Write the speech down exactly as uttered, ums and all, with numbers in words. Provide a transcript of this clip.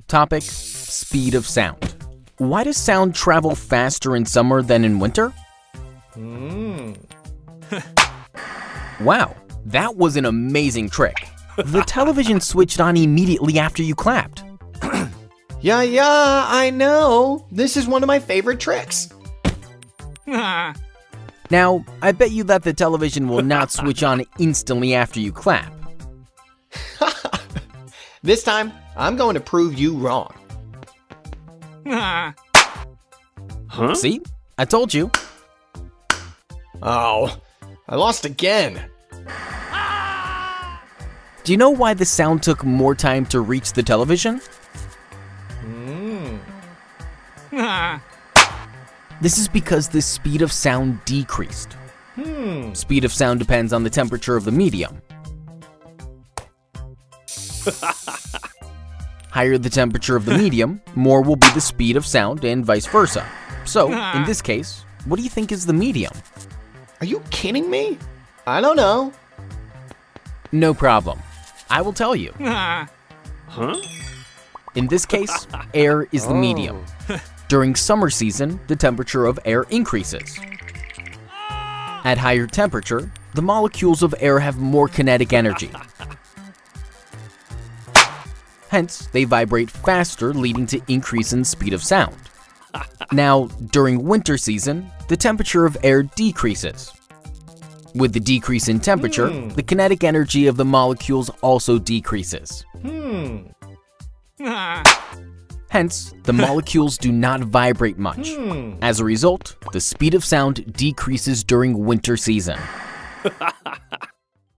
Topic: speed of sound. Why does sound travel faster in summer than in winter? Mm. Wow, that was an amazing trick. The television switched on immediately after you clapped. Yeah, yeah, I know. This is one of my favorite tricks. Now, I bet you that the television will not switch on instantly after you clap. This time, I'm going to prove you wrong. Huh? See? I told you. Oh, I lost again. Do you know why the sound took more time to reach the television? Mm. This is because the speed of sound decreased. Hmm. Speed of sound depends on the temperature of the medium. Higher the temperature of the medium, more will be the speed of sound and vice versa. So, in this case, what do you think is the medium? Are you kidding me? I don't know. No problem. I will tell you. Huh? In this case, air is the medium. During summer season, the temperature of air increases. At higher temperature, the molecules of air have more kinetic energy. Hence, they vibrate faster, leading to increase in speed of sound. Now, during winter season, the temperature of air decreases. With the decrease in temperature, Hmm. the kinetic energy of the molecules also decreases. Hmm. Hence, the molecules do not vibrate much. Hmm. As a result, the speed of sound decreases during winter season.